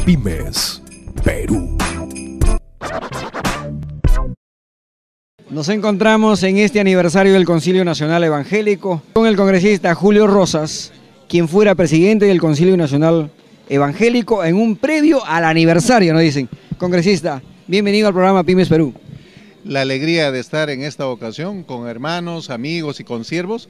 Pymes Perú. Nos encontramos en este aniversario del Concilio Nacional Evangélico con el congresista Julio Rosas, quien fuera presidente del Concilio Nacional Evangélico en un previo al aniversario, nos dicen. Congresista, bienvenido al programa Pymes Perú. La alegría de estar en esta ocasión con hermanos, amigos y consiervos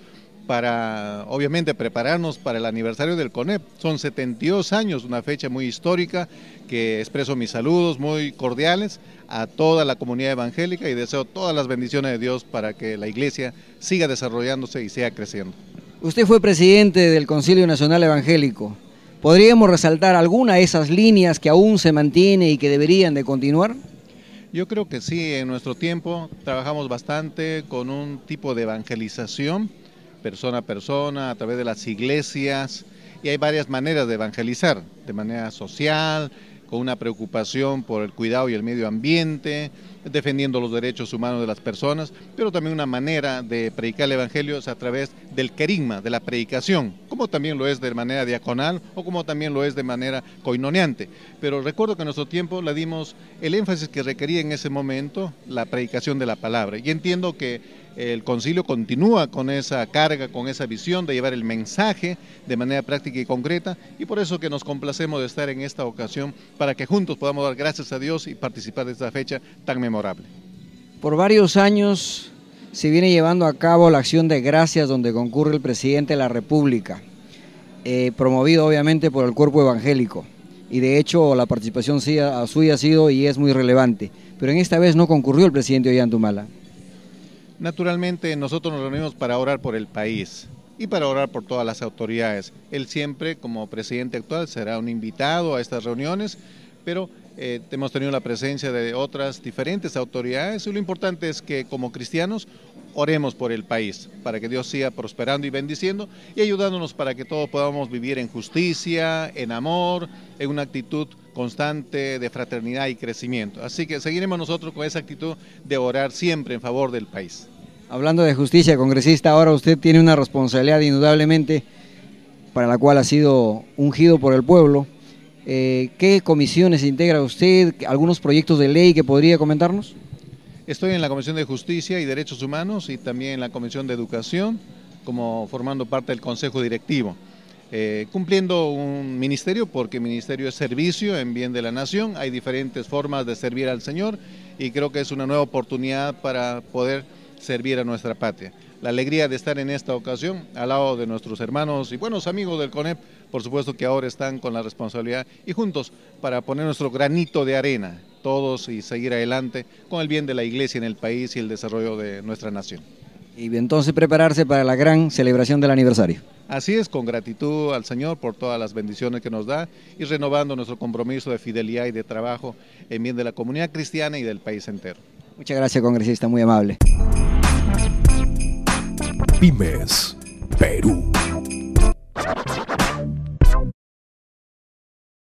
para, obviamente, prepararnos para el aniversario del CONEP. Son 72 años, una fecha muy histórica que expreso mis saludos muy cordiales a toda la comunidad evangélica y deseo todas las bendiciones de Dios para que la iglesia siga desarrollándose y siga creciendo. Usted fue presidente del Concilio Nacional Evangélico. ¿Podríamos resaltar alguna de esas líneas que aún se mantiene y que deberían de continuar? Yo creo que sí, en nuestro tiempo trabajamos bastante con un tipo de evangelización, persona a persona, a través de las iglesias, y hay varias maneras de evangelizar, de manera social, con una preocupación por el cuidado y el medio ambiente, defendiendo los derechos humanos de las personas, pero también una manera de predicar el evangelio es a través del querigma, de la predicación, como también lo es de manera diaconal o como también lo es de manera coinoneante. Pero recuerdo que en nuestro tiempo le dimos el énfasis que requería en ese momento la predicación de la palabra, y entiendo que el concilio continúa con esa carga, con esa visión de llevar el mensaje de manera práctica y concreta, y por eso que nos complacemos de estar en esta ocasión para que juntos podamos dar gracias a Dios y participar de esta fecha tan memorable. Por varios años se viene llevando a cabo la acción de gracias donde concurre el presidente de la República, promovido obviamente por el cuerpo evangélico, y de hecho la participación suya ha sido y es muy relevante, pero en esta vez no concurrió el presidente Ollantumala. Naturalmente nosotros nos reunimos para orar por el país y para orar por todas las autoridades. Él siempre, como presidente actual, será un invitado a estas reuniones, pero hemos tenido la presencia de otras diferentes autoridades, y lo importante es que como cristianos oremos por el país, para que Dios siga prosperando y bendiciendo y ayudándonos para que todos podamos vivir en justicia, en amor, en una actitud constante de fraternidad y crecimiento. Así que seguiremos nosotros con esa actitud de orar siempre en favor del país. Hablando de justicia, congresista, ahora usted tiene una responsabilidad indudablemente para la cual ha sido ungido por el pueblo. ¿Qué comisiones integra usted? ¿Algunos proyectos de ley que podría comentarnos? Estoy en la Comisión de Justicia y Derechos Humanos y también en la Comisión de Educación, como formando parte del Consejo Directivo. Cumpliendo un ministerio, porque ministerio es servicio en bien de la nación. Hay diferentes formas de servir al Señor y creo que es una nueva oportunidad para poder servir a nuestra patria. La alegría de estar en esta ocasión al lado de nuestros hermanos y buenos amigos del CONEP, por supuesto que ahora están con la responsabilidad y juntos para poner nuestro granito de arena, todos, y seguir adelante con el bien de la iglesia en el país y el desarrollo de nuestra nación. Y entonces prepararse para la gran celebración del aniversario. Así es, con gratitud al Señor por todas las bendiciones que nos da y renovando nuestro compromiso de fidelidad y de trabajo en bien de la comunidad cristiana y del país entero. Muchas gracias, congresista, muy amable. Pymes Perú.